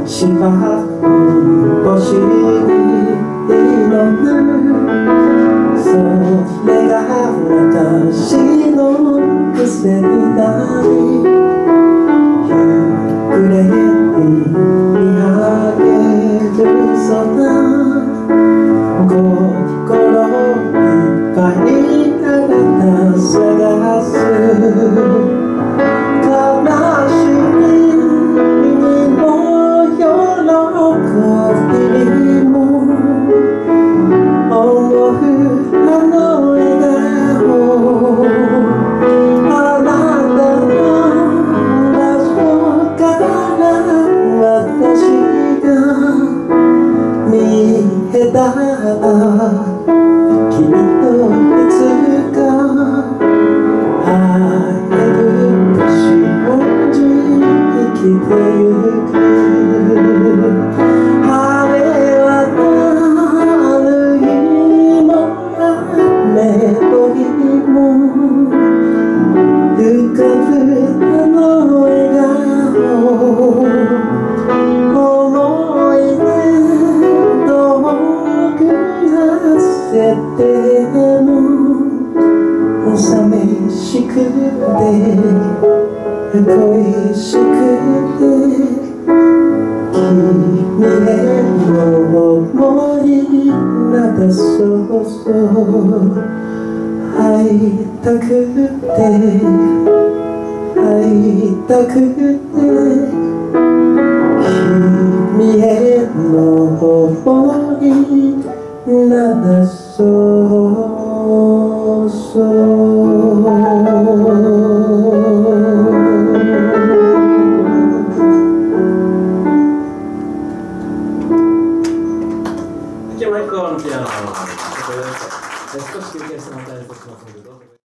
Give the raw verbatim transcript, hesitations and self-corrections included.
芝生星に祈るそれが私の癖になり夕暮れに見上げる空心いっぱいあなた探す悲しみにも喜びにも思うあの笑顔あなたの場所から私が見えたきっといつか会えると信じ生きてゆく晴れ渡る日も雨の日も浮かぶあの笑顔でも寂しくて恋しくて君への想いなだそうそう会いたくて会いたくて君への想いなだそう今日マイクのピアノ少し休憩してもらいたいと思いますのでどうぞ。